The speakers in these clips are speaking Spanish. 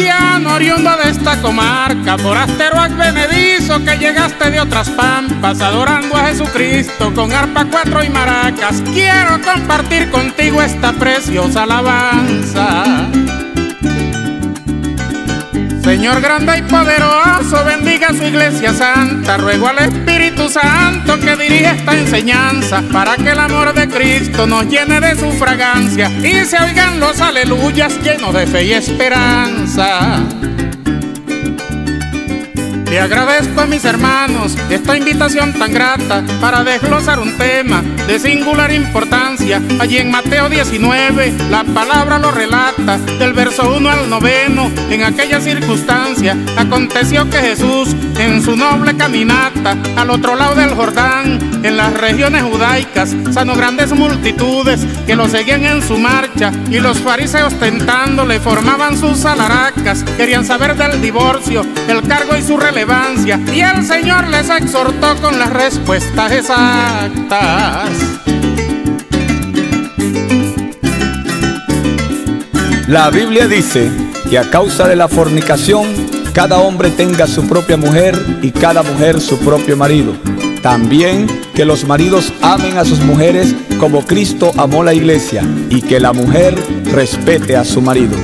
cristiano oriundo de esta comarca, forastero advenedizo que llegaste de otras pampas, adorando a Jesucristo con arpa, cuatro y maracas. Quiero compartir contigo esta preciosa alabanza. Señor grande y poderoso, bendiga su iglesia santa. Ruego al Espíritu Santo que dirija esta enseñanza, para que el amor de Cristo nos llene de su fragancia y se oigan los aleluyas llenos de fe y esperanza. Le agradezco a mis hermanos esta invitación tan grata para desglosar un tema de singular importancia. Allí en Mateo 19 la palabra lo relata, del verso 1 al 9. En aquella circunstancia aconteció que Jesús, en su noble caminata al otro lado del Jordán, en las regiones judaicas, sanó grandes multitudes que lo seguían en su marcha, y los fariseos tentándole formaban sus alaracas. Querían saber del divorcio, el cargo y su relevancia, y el Señor les exhortó con las respuestas exactas. La Biblia dice que a causa de la fornicación, cada hombre tenga su propia mujer y cada mujer su propio marido. También que los maridos amen a sus mujeres como Cristo amó la iglesia, y que la mujer respete a su marido.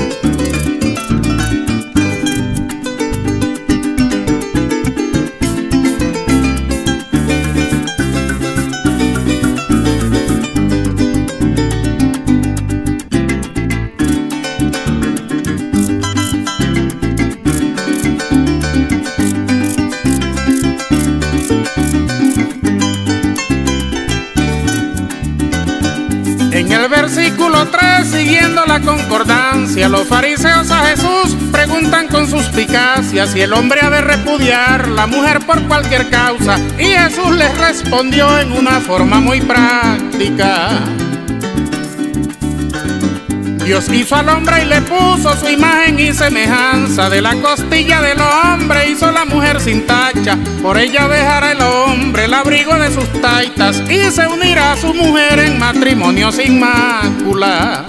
En el versículo 3, siguiendo la concordancia, los fariseos a Jesús preguntan con suspicacia si el hombre ha de repudiar la mujer por cualquier causa, y Jesús les respondió en una forma muy práctica. Dios hizo al hombre y le puso su imagen y semejanza. De la costilla del hombre hizo la mujer sin tacha. Por ella dejará el hombre el abrigo de sus taitas, y se unirá a su mujer en matrimonio sin mácula,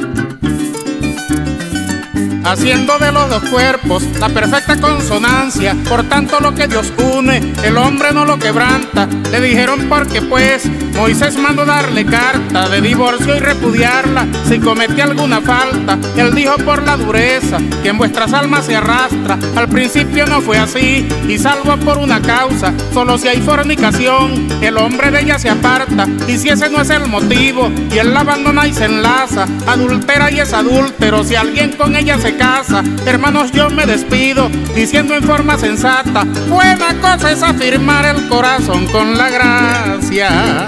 haciendo de los dos cuerpos la perfecta consonancia. Por tanto, lo que Dios une, el hombre no lo quebranta. Le dijeron: porque pues Moisés mandó darle carta de divorcio y repudiarla si cometía alguna falta. Él dijo: por la dureza que en vuestras almas se arrastra. Al principio no fue así, y salvo por una causa, solo si hay fornicación, el hombre de ella se aparta. Y si ese no es el motivo, y él la abandona y se enlaza, adultera y es adúltero si alguien con ella se casa. Hermanos, yo me despido diciendo en forma sensata: buena cosa es afirmar el corazón con la gracia.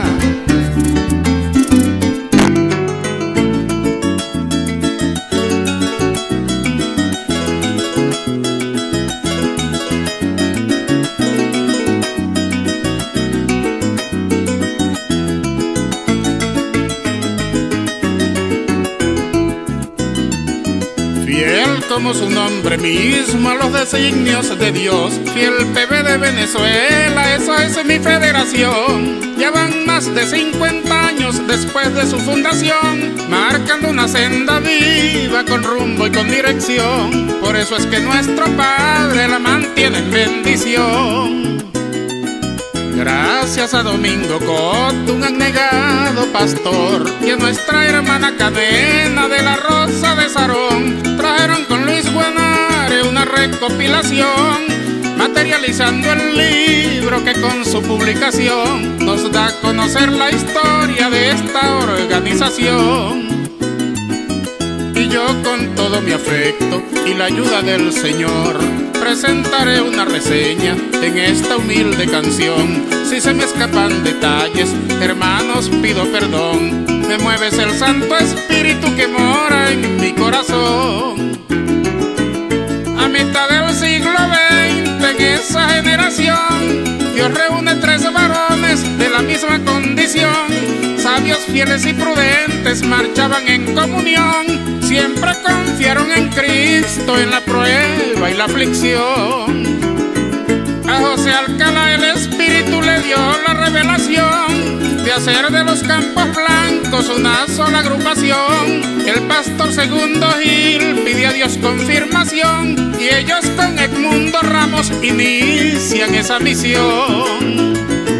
Fiel como su nombre mismo a los designios de Dios, fiel PB de Venezuela, esa es mi federación. Ya van más de 50 años después de su fundación, marcando una senda viva con rumbo y con dirección. Por eso es que nuestro Padre la mantiene en bendición. Gracias a Domingo Coto, un abnegado pastor, y a nuestra hermana Cadena de la Rosa de Sarón, trajeron con Luis Guanare una recopilación, materializando el libro que con su publicación nos da a conocer la historia de esta organización. Y yo, con todo mi afecto y la ayuda del Señor, presentaré una reseña en esta humilde canción. Si se me escapan detalles, hermanos, pido perdón. Me mueves el Santo Espíritu que mora en mi corazón. A mitad del siglo XX, en esa generación, Dios reúne 3 varones de la misma condición. Sabios, fieles y prudentes marchaban en comunión. Siempre confiaron en Cristo en la prueba y la aflicción. A José Alcalá el Espíritu le le dio la revelación de hacer de los campos blancos una sola agrupación. El pastor Segundo Gil pide a Dios confirmación y ellos con Edmundo Ramos inician esa misión.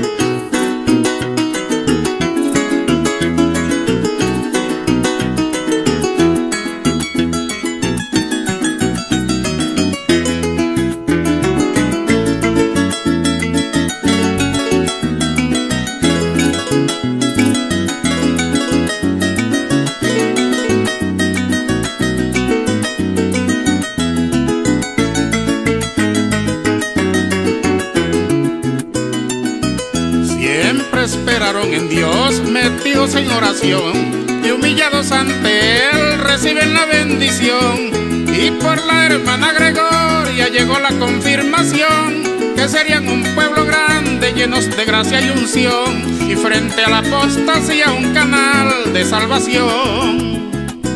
Esperaron en Dios, metidos en oración y humillados ante Él, reciben la bendición. Y por la hermana Gregoria llegó la confirmación que serían un pueblo grande, llenos de gracia y unción, y frente a la apostasía un canal de salvación.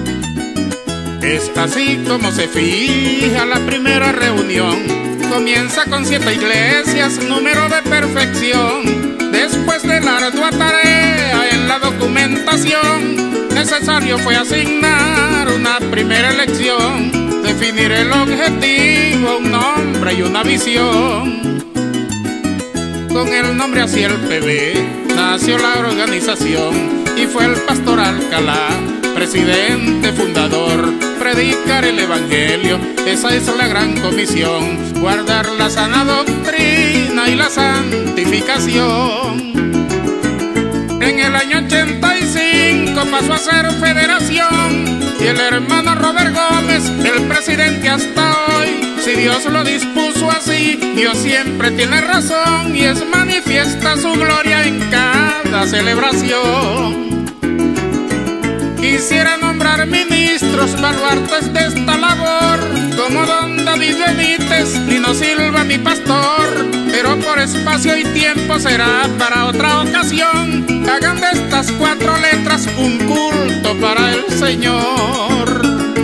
Es así como se fija la primera reunión. Comienza con 7 iglesias, número de perfección. Después de la ardua tarea en la documentación, necesario fue asignar una primera elección, definir el objetivo, un nombre y una visión. Con el nombre hacia el PB nació la organización y fue el pastor Alcalá, presidente fundador. Predicar el evangelio, esa es la gran comisión, guardar la sana doctrina y la santificación. En el año 85 pasó a ser federación y el hermano Robert Gómez, el presidente hasta hoy. Si Dios lo dispuso así, Dios siempre tiene razón y es manifiesta su gloria en cada celebración. Quisiera nombrar ministros, baluartes de esta labor, como don David Benítez, Lino Silva, mi pastor, pero por espacio y tiempo será para otra ocasión. Hagan de estas 4 letras un culto para el Señor.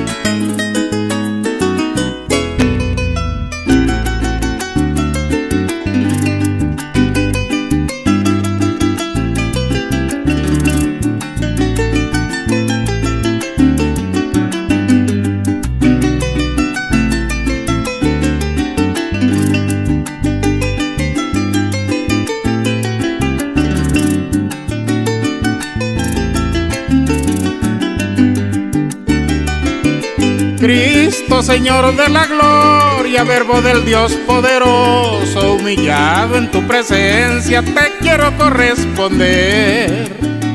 Cristo, Señor de la gloria, verbo del Dios poderoso, humillado en tu presencia, te quiero corresponder.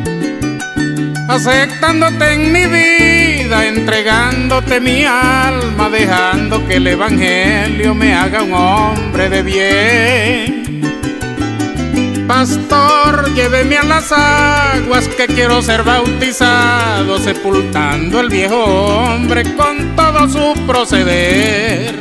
Aceptándote en mi vida, entregándote mi alma, dejando que el evangelio me haga un hombre de bien. Pastor, lléveme a las aguas que quiero ser bautizado, sepultando el viejo hombre con todo su proceder,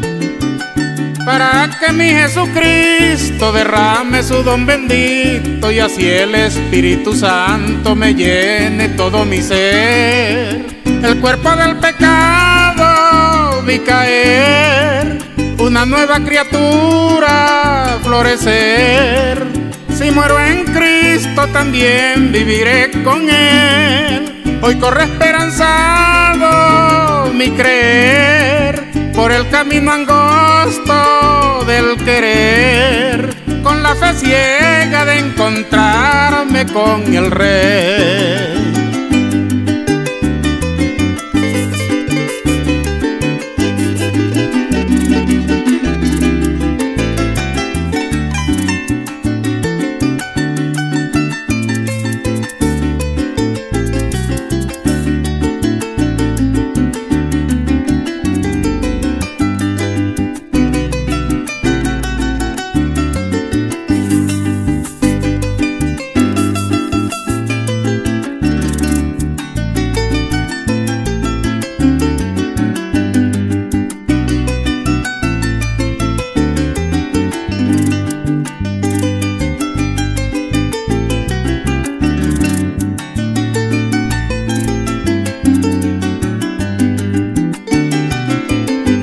para que mi Jesucristo derrame su don bendito y así el Espíritu Santo me llene todo mi ser. El cuerpo del pecado vi caer, una nueva criatura florecer. Si muero en Cristo también viviré con Él. Hoy corre esperanzado mi creer por el camino angosto del querer, con la fe ciega de encontrarme con el Rey.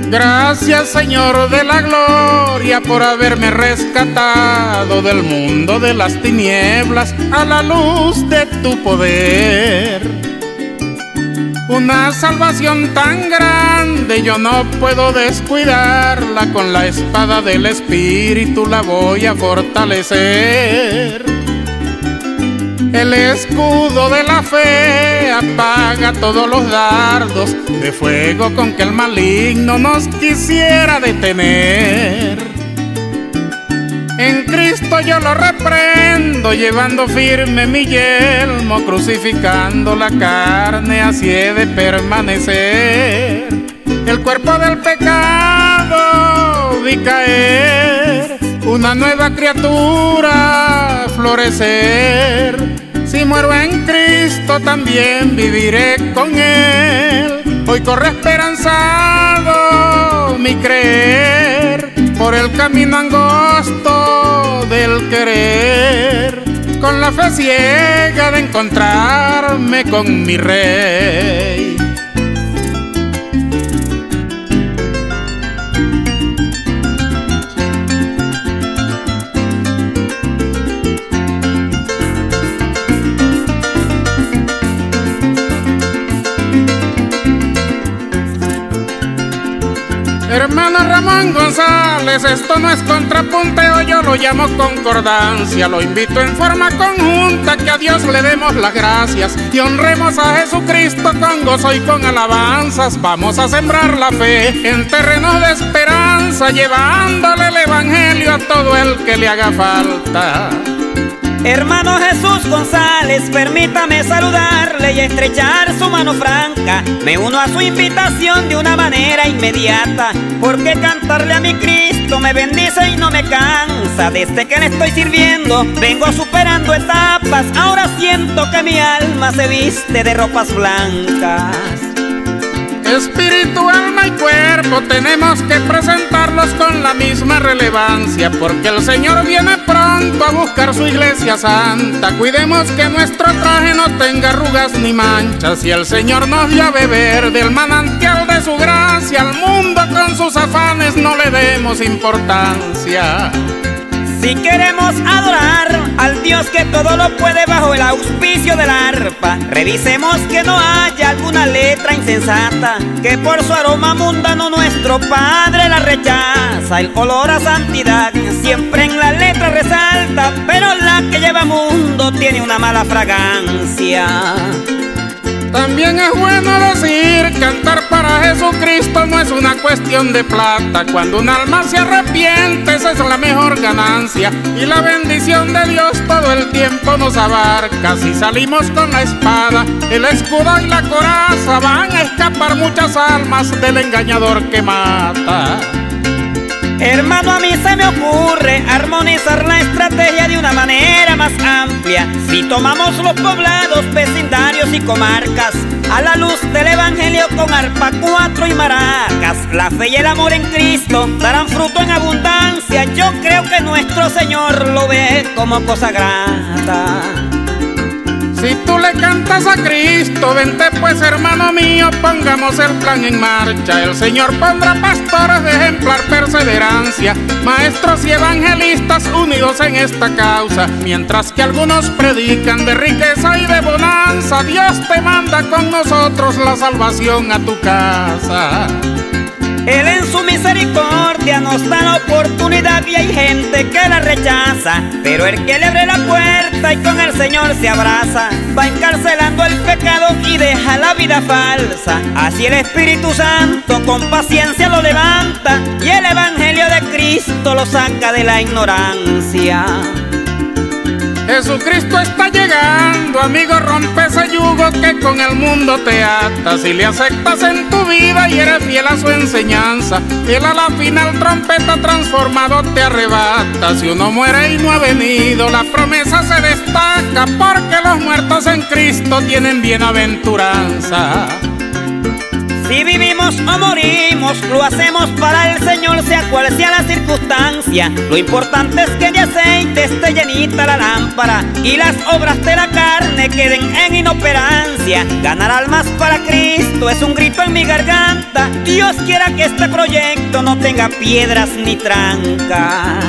Gracias, Señor de la gloria, por haberme rescatado del mundo de las tinieblas a la luz de tu poder. Una salvación tan grande yo no puedo descuidarla, con la espada del Espíritu la voy a fortalecer. El escudo de la fe apaga todos los dardos de fuego con que el maligno nos quisiera detener. En Cristo yo lo reprendo, llevando firme mi yelmo, crucificando la carne, así he de permanecer. El cuerpo del pecado vi caer, una nueva criatura florecer. Si muero en Cristo también viviré con Él. Hoy corre esperanzado mi creer por el camino angosto del querer, con la fe ciega de encontrarme con mi Rey. Hermano Ramón González, esto no es contrapunteo, yo lo llamo concordancia. Lo invito en forma conjunta que a Dios le demos las gracias y honremos a Jesucristo con gozo y con alabanzas. Vamos a sembrar la fe en terrenos de esperanza, llevándole el evangelio a todo el que le haga falta. Hermano Jesús González, permítame saludarle y estrechar su mano franca. Me uno a su invitación de una manera inmediata, porque cantarle a mi Cristo me bendice y no me cansa. Desde que le estoy sirviendo vengo superando etapas, ahora siento que mi alma se viste de ropas blancas. Espíritu, alma y cuerpo tenemos que presentarlos con la misma relevancia, porque el Señor viene pronto a buscar su iglesia santa. Cuidemos que nuestro traje no tenga arrugas ni manchas, y el Señor nos dio a beber del manantial de su gracia. Al mundo con sus afanes no le demos importancia. Si queremos adorar al Dios que todo lo puede bajo el auspicio del arpa, revisemos que no haya alguna letra insensata, que por su aroma mundano nuestro Padre la rechaza. El olor a santidad siempre en la letra resalta, pero la que lleva mundo tiene una mala fragancia. También es bueno decir, cantar para Jesucristo no es una cuestión de plata. Cuando un alma se arrepiente, esa es la mejor ganancia, y la bendición de Dios todo el tiempo nos abarca. Si salimos con la espada, el escudo y la coraza, van a escapar muchas almas del engañador que mata. Hermano, a mí se me ocurre armonizar la estrategia de una manera más amplia. Si tomamos los poblados, vecindarios y comarcas a la luz del evangelio con arpa, cuatro y maracas, la fe y el amor en Cristo darán fruto en abundancia. Yo creo que nuestro Señor lo ve como cosa grata. Si tú le cantas a Cristo, vente pues, hermano mío, pongamos el plan en marcha. El Señor pondrá pastores de ejemplar perseverancia, maestros y evangelistas unidos en esta causa. Mientras que algunos predican de riqueza y de bonanza, Dios te manda con nosotros la salvación a tu casa. Él en su misericordia nos da la oportunidad y hay gente que la rechaza, pero el que le abre la puerta y con el Señor se abraza, va encarcelando el pecado y deja la vida falsa. Así el Espíritu Santo con paciencia lo levanta y el evangelio de Cristo lo saca de la ignorancia. Jesucristo está llegando, amigo, rompe ese yugo que con el mundo te ata. Si le aceptas en tu vida y eres fiel a su enseñanza, Él a la final trompeta transformado te arrebata. Si uno muere y no ha venido, la promesa se destaca, porque los muertos en Cristo tienen bienaventuranza. Si vivimos vivimos o morimos, lo hacemos para el Señor, sea cual sea la circunstancia. Lo importante es que de aceite esté llenita la lámpara y las obras de la carne queden en inoperancia. Ganar almas para Cristo es un grito en mi garganta. Dios quiera que este proyecto no tenga piedras ni trancas.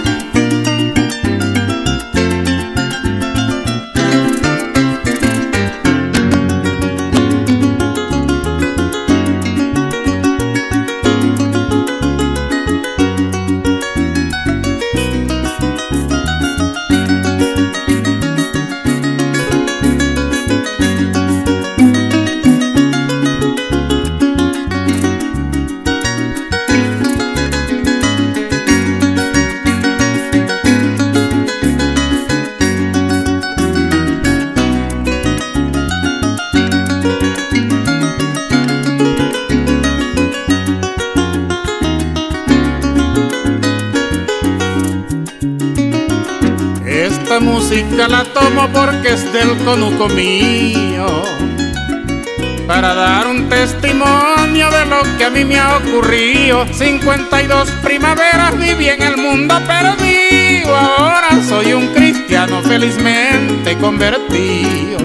Esta música la tomo porque es del conuco mío, para dar un testimonio de lo que a mí me ha ocurrido. 52 primaveras viví en el mundo perdido, ahora soy un cristiano felizmente convertido.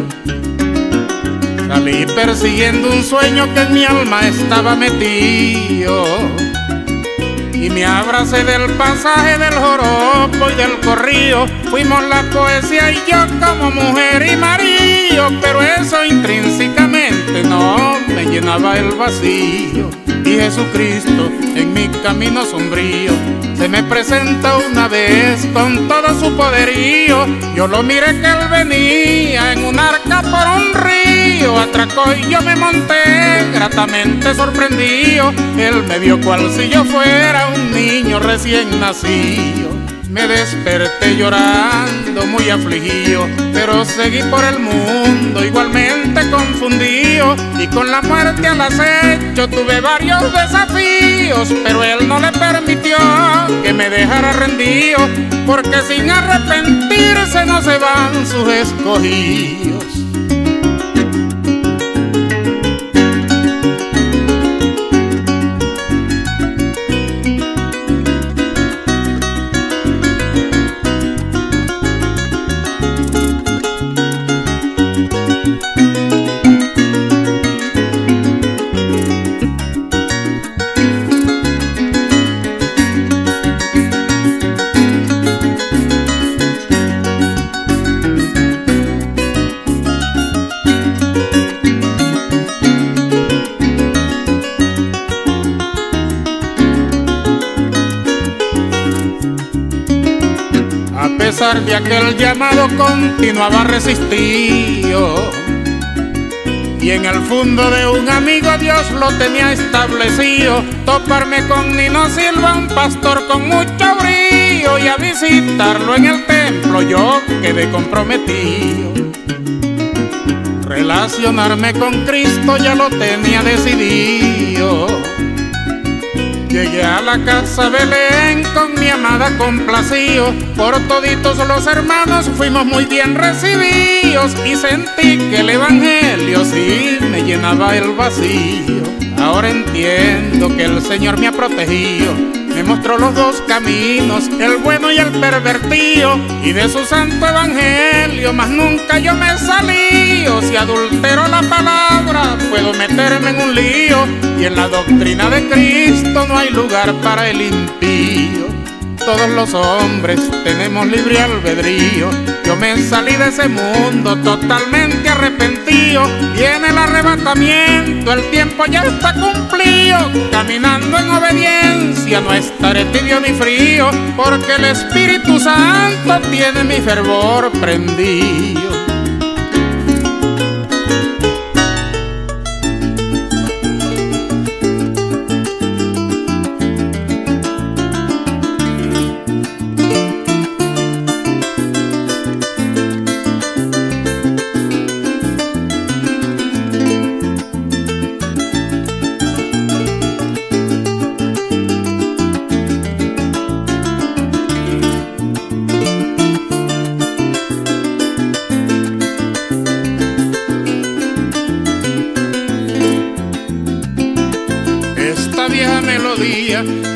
Salí persiguiendo un sueño que en mi alma estaba metido, y me abracé del pasaje del joropo y del corrío. Fuimos la poesía y yo como mujer y marido, pero eso intrínsecamente no me llenaba el vacío. Y Jesucristo en mi camino sombrío se me presenta una vez con todo su poderío. Yo lo miré que él venía en un arca por un río, atracó y yo me monté gratamente sorprendido. Él me vio cual si yo fuera un niño recién nacido. Me desperté llorando muy afligido, pero seguí por el mundo igualmente confundido, y con la muerte al acecho tuve varios desafíos, pero él no le permitió que me dejara rendido, porque sin arrepentirse no se van sus escogidos. A pesar de aquel llamado continuaba resistido, y en el fondo de un amigo Dios lo tenía establecido. Toparme con Nino Silva, un pastor con mucho brío, y a visitarlo en el templo yo quedé comprometido. Relacionarme con Cristo ya lo tenía decidido. Llegué a la casa Belén con mi amada complacido. Por toditos los hermanos fuimos muy bien recibidos, y sentí que el evangelio sí me llenaba el vacío. Ahora entiendo que el Señor me ha protegido, me mostró los dos caminos, el bueno y el pervertido, y de su santo evangelio más nunca yo me salí. Si adultero la palabra puedo meterme en un lío, y en la doctrina de Cristo no hay lugar para el impío. Todos los hombres tenemos libre albedrío. Yo me salí de ese mundo totalmente arrepentido. Viene el arrebatamiento, el tiempo ya está cumplido. Caminando en obediencia no estaré tibio ni frío, porque el Espíritu Santo tiene mi fervor prendido.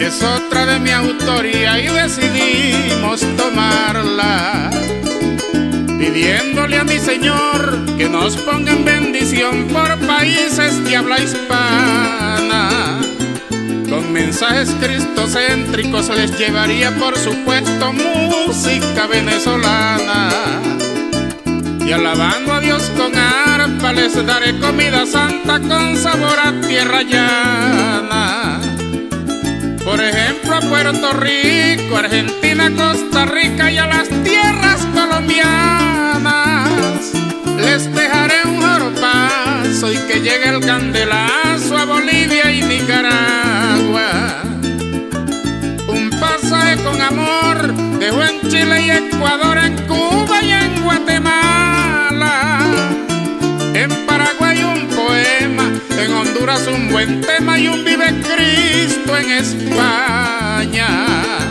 es otra de mi autoría y decidimos tomarla, pidiéndole a mi Señor que nos ponga en bendición por países de habla hispana. Con mensajes cristocéntricos les llevaría por supuesto música venezolana, y alabando a Dios con arpa les daré comida santa con sabor a tierra llana. Por ejemplo a Puerto Rico, Argentina, Costa Rica y a las tierras colombianas les dejaré un joropazo y que llegue el candelazo a Bolivia y Nicaragua. Un pasaje con amor dejo en Chile y Ecuador, en Cuba y en Guatemala. En Paraguay un poema, en Honduras un buen tema y un Vive Cristo en España.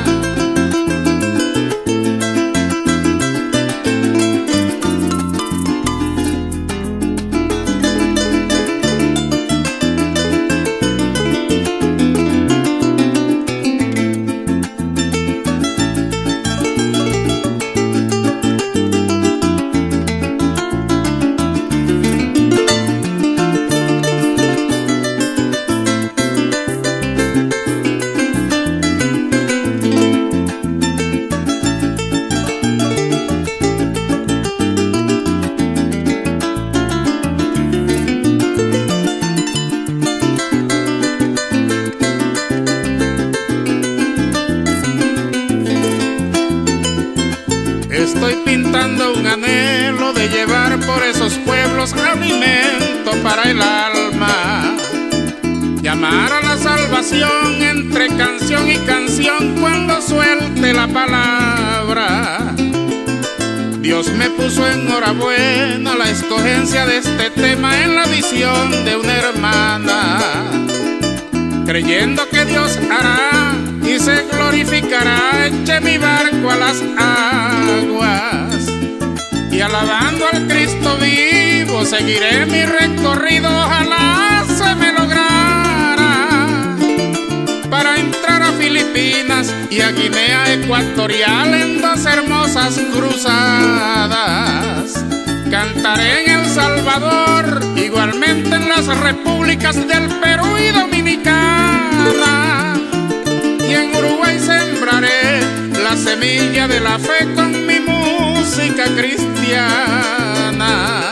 Estoy pintando un anhelo de llevar por esos pueblos alimento para el alma, llamar a la salvación entre canción y canción cuando suelte la palabra. Dios me puso enhorabuena la escogencia de este tema en la visión de una hermana, creyendo que Dios hará y se glorificará, eche mi barco a las aguas y alabando al Cristo vivo seguiré mi recorrido, ojalá se me lograra para entrar a Filipinas y a Guinea Ecuatorial en dos hermosas cruzadas. Cantaré en El Salvador, igualmente en las repúblicas del Perú y Dominicana, y en Uruguay sembraré la semilla de la fe con mi música cristiana.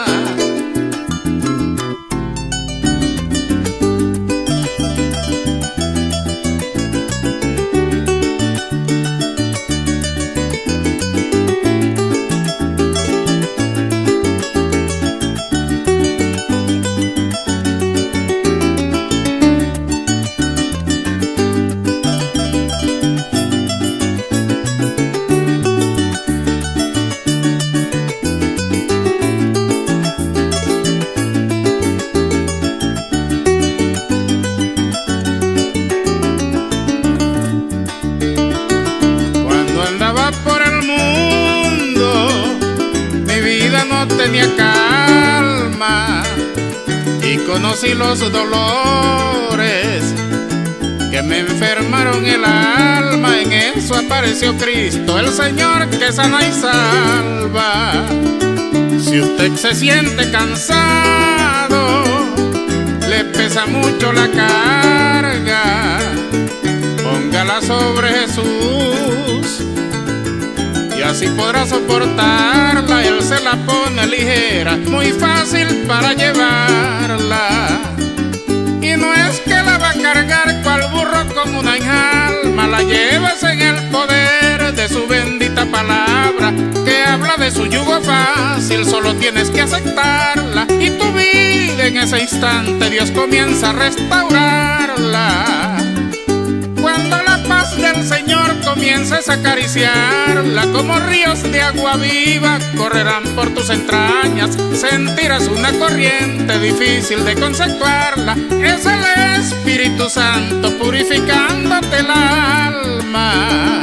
No tenía calma y conocí los dolores que me enfermaron el alma. En eso apareció Cristo, el Señor que sana y salva. Si usted se siente cansado, le pesa mucho la carga, póngala sobre Jesús y así podrá soportarla. Él se la pone ligera, muy fácil para llevarla. Y no es que la va a cargar cual burro con una alma, la llevas en el poder de su bendita palabra, que habla de su yugo fácil, solo tienes que aceptarla. Y tu vida en ese instante Dios comienza a restaurarla. Cuando la paz del Señor comiences a acariciarla, como ríos de agua viva correrán por tus entrañas. Sentirás una corriente difícil de conceptuarla. Es el Espíritu Santo purificándote el alma.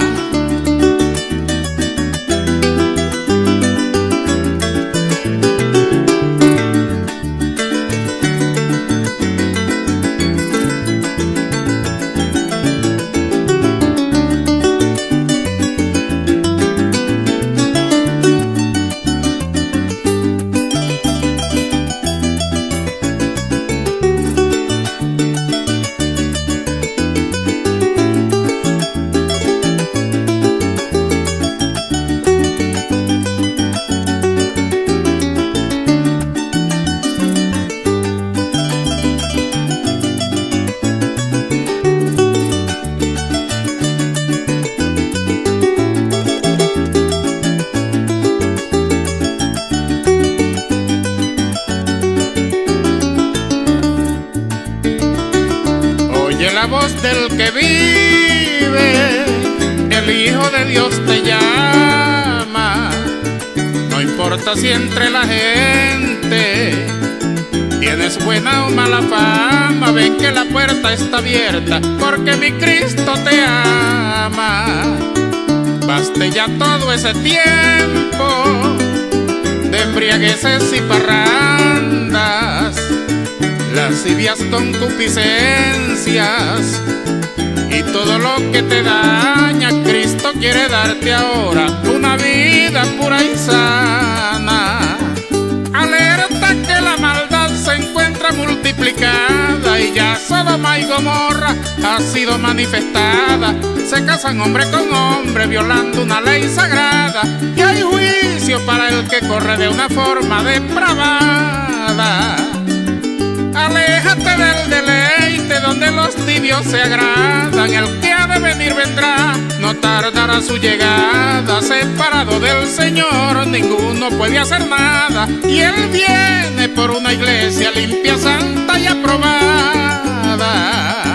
voz del que vive, el Hijo de Dios te llama. No importa si entre la gente tienes buena o mala fama, ven que la puerta está abierta, porque mi Cristo te ama. Baste ya todo ese tiempo de embriagueces y parrandas, lascivias concupiscencias y todo lo que te daña. Cristo quiere darte ahora una vida pura y sana. Alerta que la maldad se encuentra multiplicada y ya Sodoma y Gomorra ha sido manifestada. Se casan hombre con hombre violando una ley sagrada, y hay juicio para el que corre de una forma depravada. Aléjate del deleite donde los tibios se agradan, el que ha de venir vendrá, no tardará su llegada. Separado del Señor ninguno puede hacer nada, y Él viene por una iglesia limpia, santa y aprobada.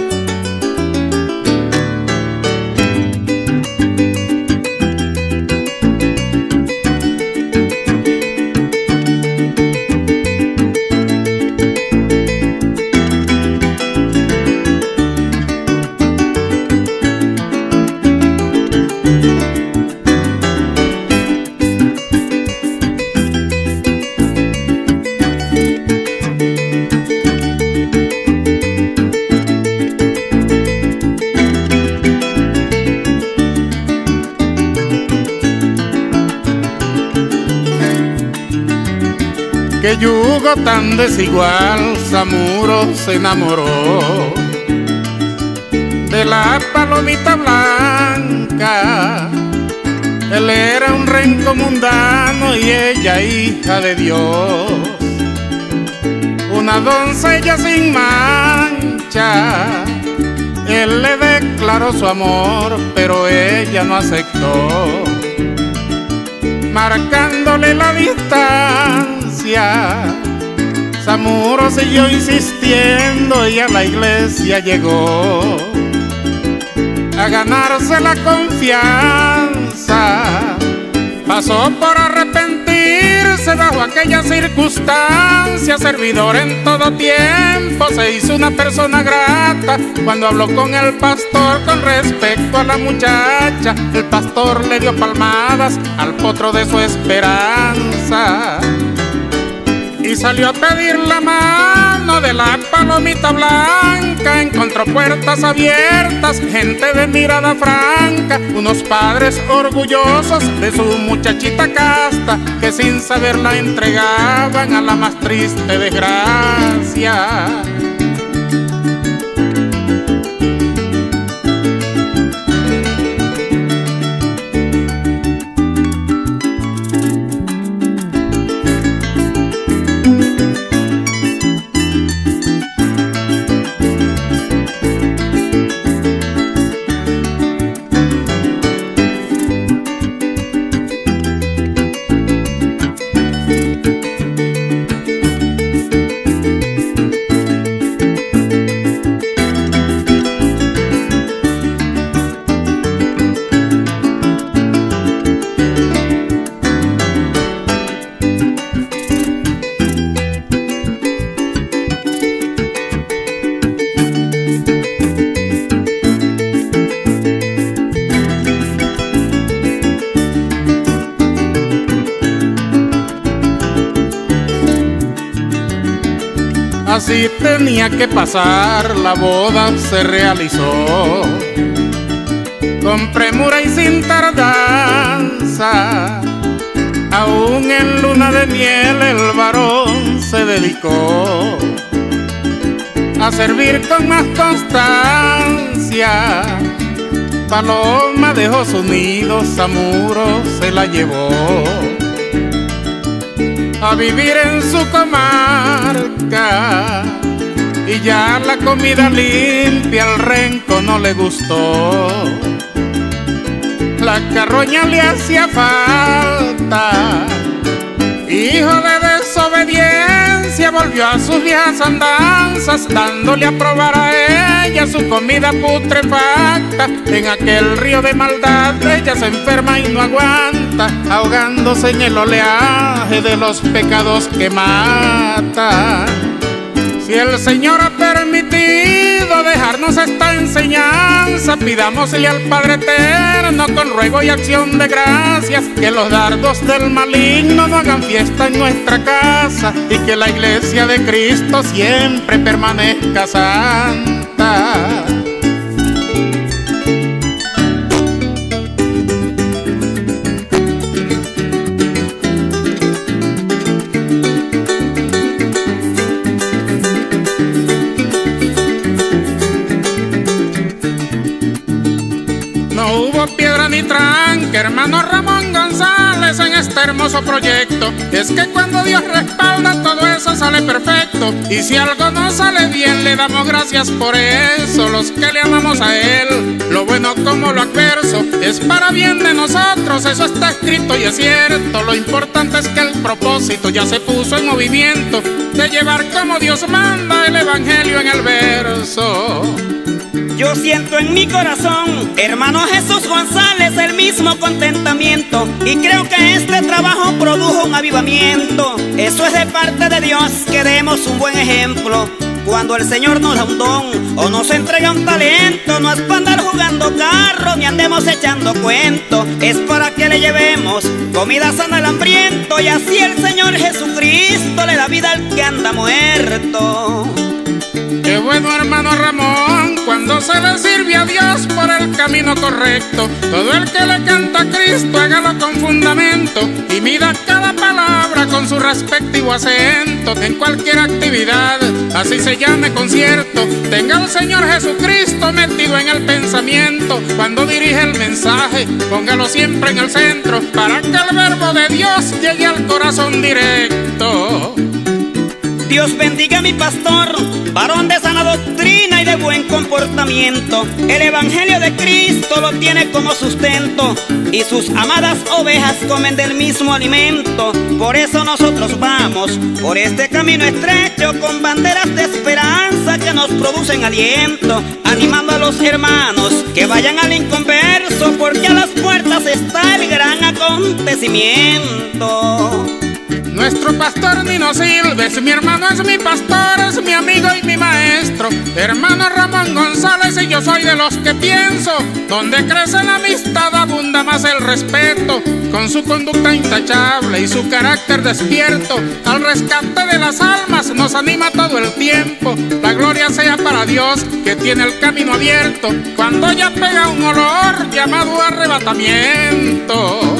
Qué yugo tan desigual, Samuro se enamoró de la palomita blanca. Él era un renco mundano y ella hija de Dios, una doncella sin mancha. Él le declaró su amor, pero ella no aceptó, marcándole la distancia. Samuro siguió insistiendo y a la iglesia llegó a ganarse la confianza. Pasó por arrepentirse bajo aquella circunstancia. Servidor en todo tiempo, se hizo una persona grata. Cuando habló con el pastor con respecto a la muchacha, el pastor le dio palmadas al potro de su esperanza y salió a pedir la mano de la palomita blanca. Encontró puertas abiertas, gente de mirada franca, unos padres orgullosos de su muchachita casta, que sin saber la entregaban a la más triste desgracia. Así tenía que pasar, la boda se realizó con premura y sin tardanza. Aún en luna de miel el varón se dedicó a servir con más constancia. Paloma dejó su nido, Samuro se la llevó a vivir en su comarca, y ya la comida limpia al renco no le gustó. La carroña le hacía falta y hijo de desobediencia, volvió a sus viejas andanzas, dándole a probar a ella su comida putrefacta. En aquel río de maldad ella se enferma y no aguanta, ahogándose en el oleaje de los pecados que mata. Si el Señor ha permitido dejarnos esta enseñanza, pidámosle al Padre Eterno con ruego y acción de gracias que los dardos del maligno no hagan fiesta en nuestra casa y que la iglesia de Cristo siempre permanezca santa. No hubo piedra ni tranque, hermano Ramón González, en este hermoso proyecto. Es que cuando Dios respalda todo eso sale perfecto. Y si algo no sale bien le damos gracias por eso. Los que le amamos a Él, lo bueno como lo adverso, es para bien de nosotros, eso está escrito y es cierto. Lo importante es que el propósito ya se puso en movimiento, de llevar como Dios manda el evangelio en el verso. Yo siento en mi corazón, hermano Jesús González, el mismo contentamiento, y creo que este trabajo produjo un avivamiento. Eso es de parte de Dios, que demos un buen ejemplo. Cuando el Señor nos da un don o nos entrega un talento, no es para andar jugando carro ni andemos echando cuentos, es para que le llevemos comida sana al hambriento, y así el Señor Jesucristo le da vida al que anda muerto. Qué bueno, hermano Ramón, cuando se le sirve a Dios por el camino correcto. Todo el que le canta a Cristo, hágalo con fundamento y mida cada palabra con su respectivo acento. En cualquier actividad, así se llame concierto, tenga al Señor Jesucristo metido en el pensamiento. Cuando dirige el mensaje, póngalo siempre en el centro, para que el verbo de Dios llegue al corazón directo. Dios bendiga a mi pastor, varón de sana doctrina y de buen comportamiento. El evangelio de Cristo lo tiene como sustento, y sus amadas ovejas comen del mismo alimento. Por eso nosotros vamos por este camino estrecho, con banderas de esperanza que nos producen aliento, animando a los hermanos que vayan al inconverso, porque a las puertas está el gran acontecimiento. Nuestro pastor Nino Silves, mi hermano es mi pastor, es mi amigo y mi maestro. Hermano Ramón González y yo soy de los que pienso, donde crece la amistad abunda más el respeto. Con su conducta intachable y su carácter despierto, al rescate de las almas nos anima todo el tiempo. La gloria sea para Dios, que tiene el camino abierto, cuando ya pega un olor llamado arrebatamiento.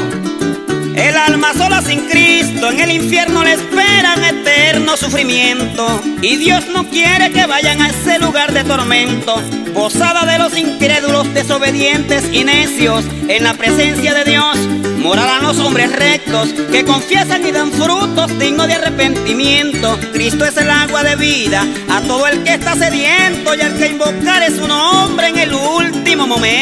El alma sola sin Cristo en el infierno le esperan eterno sufrimiento, y Dios no quiere que vayan a ese lugar de tormento, posada de los incrédulos, desobedientes y necios. En la presencia de Dios morarán los hombres rectos, que confiesan y dan frutos dignos de arrepentimiento. Cristo es el agua de vida a todo el que está sediento, y al que invocare su nombre en el último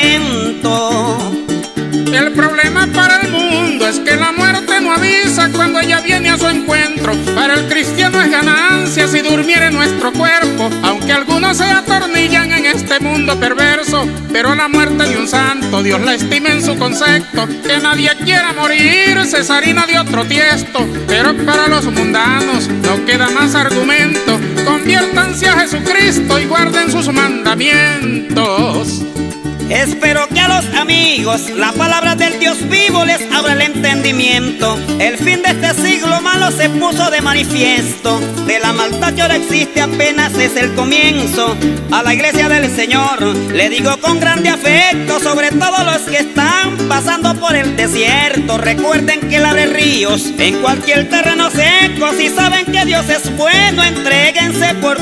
momento. El problema para el mundo es que la muerte no avisa cuando ella viene a su encuentro. Para el cristiano es ganancia si durmiere nuestro cuerpo, aunque algunos se atornillan en este mundo perverso. Pero la muerte de un santo Dios la estima en su concepto, que nadie quiera morir, cesarina de otro tiesto. Pero para los mundanos no queda más argumento, conviértanse a Jesucristo y guarden sus mandamientos. Espero que a los amigos la palabra del Dios vivo les abra el entendimiento. El fin de este siglo malo se puso de manifiesto, de la maldad que ahora existe apenas es el comienzo. A la iglesia del Señor le digo con grande afecto, sobre todo los que están pasando por el desierto, recuerden que Él abre ríos en cualquier terreno seco. Si saben que Dios es bueno, entréguense por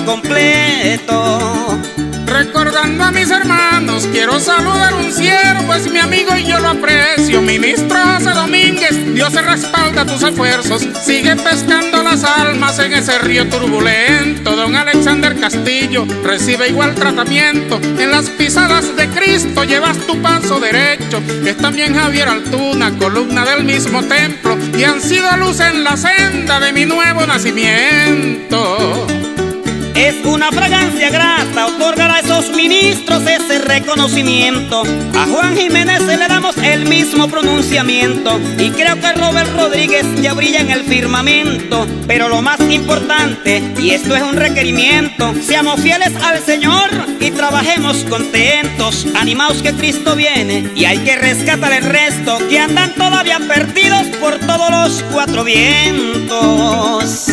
completo. Recordando a mis hermanos, quiero saludar un siervo, es mi amigo y yo lo aprecio, ministro José Domínguez. Dios Dios respalda tus esfuerzos, sigue pescando las almas en ese río turbulento. Don Alexander Castillo recibe igual tratamiento, en las pisadas de Cristo llevas tu paso derecho. Es también Javier Altuna, columna del mismo templo, y han sido luz en la senda de mi nuevo nacimiento. Es una fragancia grata otorgar a esos ministros ese reconocimiento. A Juan Jiménez le damos el mismo pronunciamiento, y creo que Robert Rodríguez ya brilla en el firmamento. Pero lo más importante, y esto es un requerimiento, seamos fieles al Señor y trabajemos contentos, animados que Cristo viene y hay que rescatar el resto que andan todavía perdidos por todos los cuatro vientos.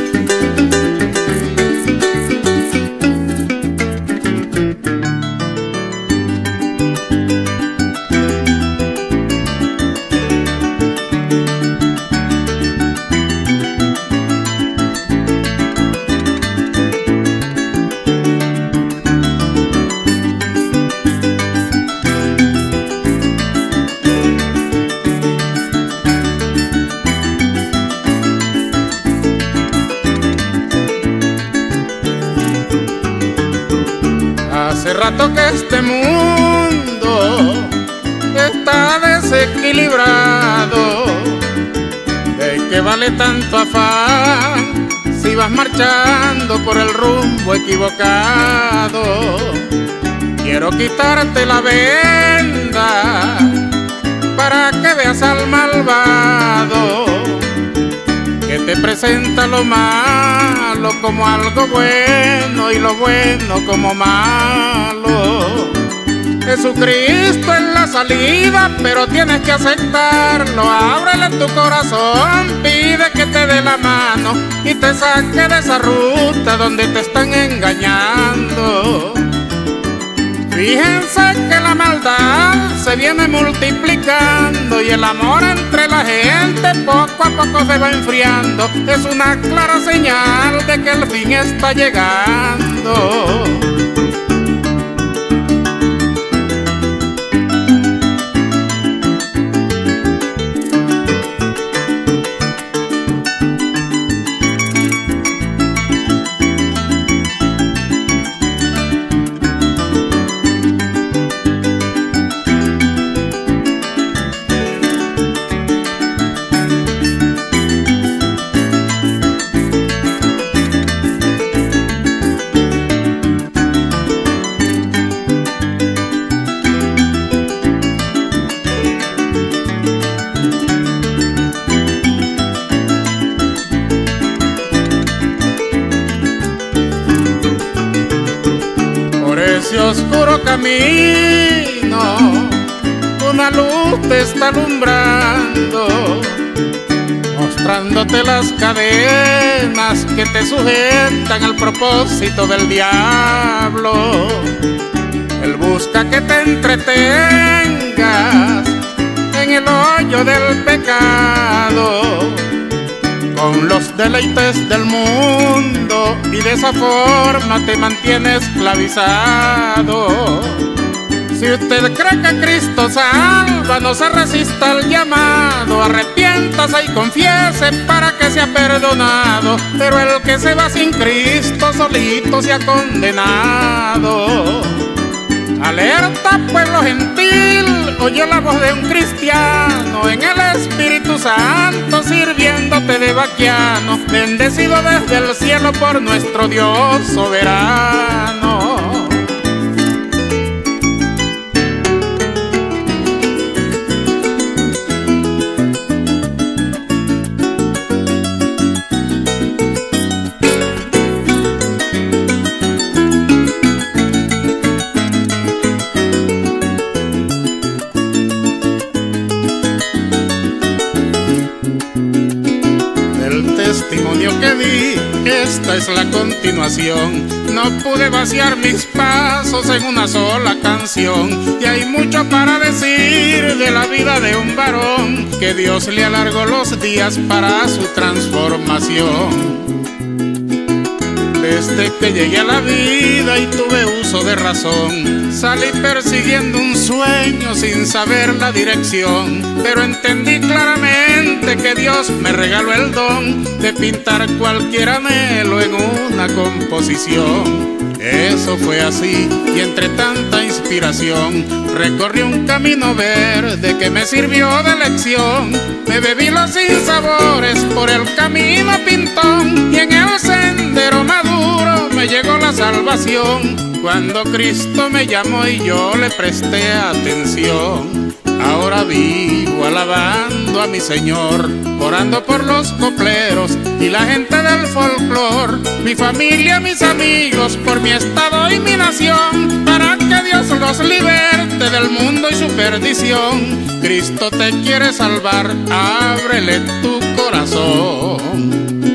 Hace rato que este mundo está desequilibrado. ¿De qué vale tanto afán si vas marchando por el rumbo equivocado? Quiero quitarte la venda para que veas al malvado, que te presenta lo malo como algo bueno y lo bueno como malo. Jesucristo es la salida, pero tienes que aceptarlo. Ábrele tu corazón, pide que te dé la mano y te saque de esa ruta donde te están engañando. Fíjense que la maldad se viene multiplicando y el amor entre la gente poco a poco se va enfriando. Es una clara señal de que el fin está llegando. Ese oscuro camino, una luz te está alumbrando, mostrándote las cadenas que te sujetan al propósito del diablo. Él busca que te entretengas en el hoyo del pecado, con los deleites del mundo, y de esa forma te mantiene esclavizado. Si usted cree que Cristo salva, no se resista al llamado. Arrepiéntase y confiese para que sea perdonado. Pero el que se va sin Cristo solito se ha condenado. Alerta, pueblo gentil, oye la voz de un cristiano en el Espíritu Santo, sirviéndote de vaquiano, bendecido desde el cielo por nuestro Dios soberano. Testimonio que di, esta es la continuación. No pude vaciar mis pasos en una sola canción, y hay mucho para decir de la vida de un varón que Dios le alargó los días para su transformación. Desde que llegué a la vida y tuve uso de razón, salí persiguiendo un sueño sin saber la dirección, pero entendí claramente que Dios me regaló el don de pintar cualquier anhelo en una composición. Eso fue así, y entre tanta inspiración recorrí un camino verde que me sirvió de lección. Me bebí los sinsabores por el camino pintón, y en el sendero maduro me llegó la salvación, cuando Cristo me llamó y yo le presté atención. Ahora vivo alabando a mi Señor, orando por los copleros y la gente del folclor, mi familia, mis amigos, por mi estado y mi nación, para que Dios los liberte del mundo y su perdición. Cristo te quiere salvar, ábrele tu corazón.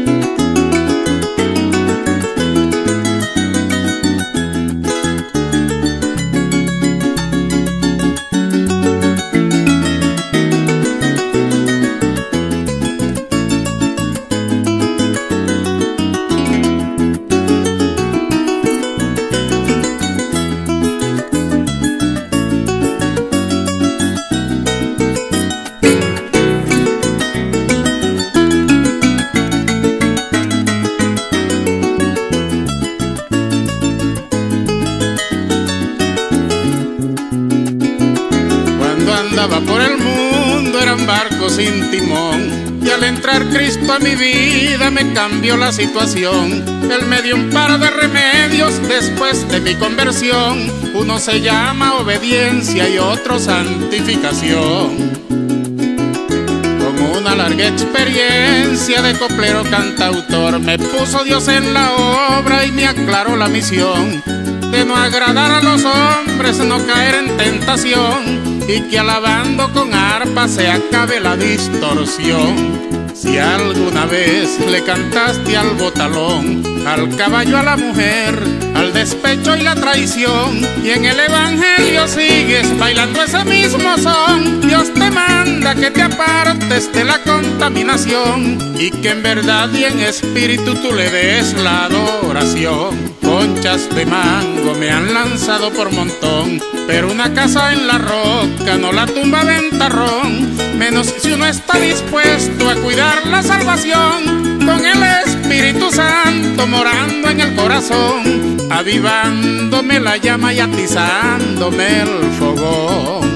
Andaba por el mundo, eran barcos sin timón, y al entrar Cristo a mi vida me cambió la situación. Él me dio un par de remedios después de mi conversión. Uno se llama obediencia y otro santificación. Con una larga experiencia de coplero cantautor, me puso Dios en la obra y me aclaró la misión de no agradar a los hombres, no caer en tentación, y que alabando con arpa se acabe la distorsión. Si alguna vez le cantaste al botalón, al caballo, a la mujer, al despecho y la traición, y en el evangelio sigues bailando ese mismo son, Dios te manda que te apartes de la contaminación, y que en verdad y en espíritu tú le des la adoración. Conchas de mango me han lanzado por montón, pero una casa en la roca no la tumba ventarrón, menos si uno está dispuesto a cuidar la salvación, con el Espíritu Santo morando en el corazón, avivándome la llama y atizándome el fogón.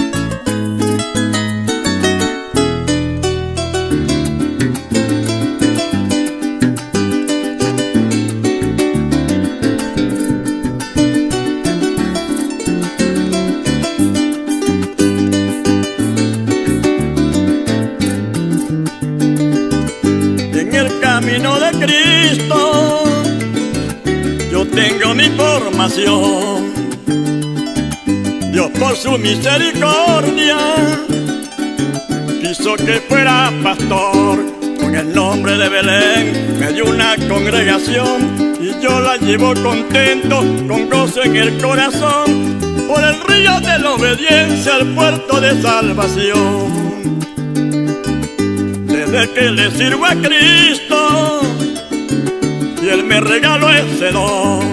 Camino de Cristo, yo tengo mi formación. Dios por su misericordia quiso que fuera pastor. Con el nombre de Belén me dio una congregación, y yo la llevo contento, con gozo en el corazón, por el río de la obediencia, el puerto de salvación. Desde que le sirvo a Cristo y Él me regaló ese don,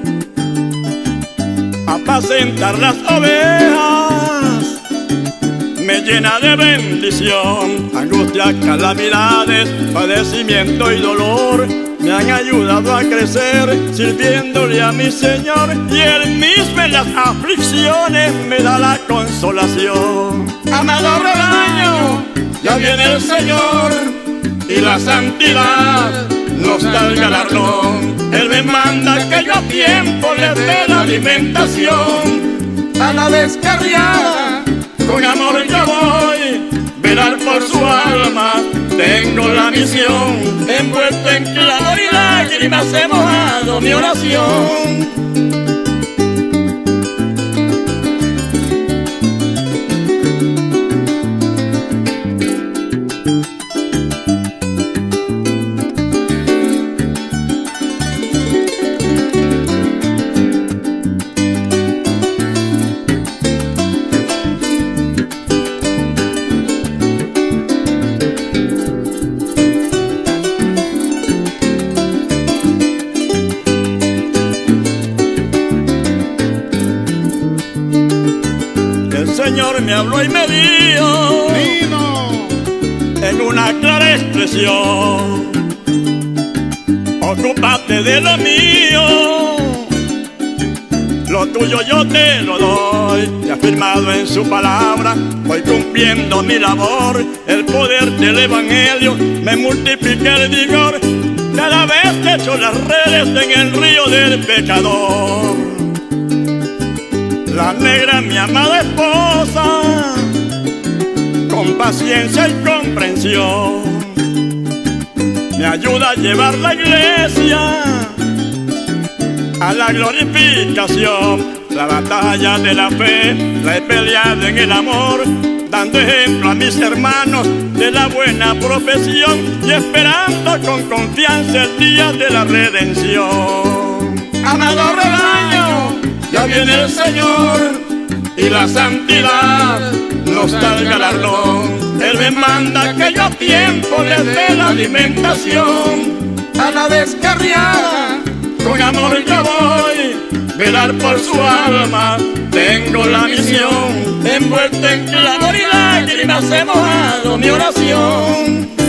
apacentar las ovejas me llena de bendición. Angustia, calamidades, padecimiento y dolor me han ayudado a crecer sirviéndole a mi Señor, y Él mismo en las aflicciones me da la consolación. Amado rebaño, ya viene el Señor, y la santidad nos da el galardón. Él me manda que yo a tiempo le dé la alimentación. A la descarriada con amor yo voy, velar por su alma tengo la misión. Envuelto en clamor y lágrimas he mojado mi oración. Señor me habló y me dijo en una clara expresión: ocúpate de lo mío, lo tuyo yo te lo doy. Y afirmado en su palabra, voy cumpliendo mi labor. El poder del evangelio me multiplica el vigor cada vez que echo las redes en el río del pecador. La negra, mi amada esposa, con paciencia y comprensión, me ayuda a llevar la iglesia a la glorificación. La batalla de la fe la he peleado en el amor, dando ejemplo a mis hermanos de la buena profesión y esperando con confianza el día de la redención. Amado rebaño, ya viene el Señor y la santidad nos da el galardón. Él me manda que yo a tiempo les dé la alimentación. A la descarriada con amor yo voy, velar por su alma, tengo la misión. Envuelto en clamor y lágrimas he mojado mi oración.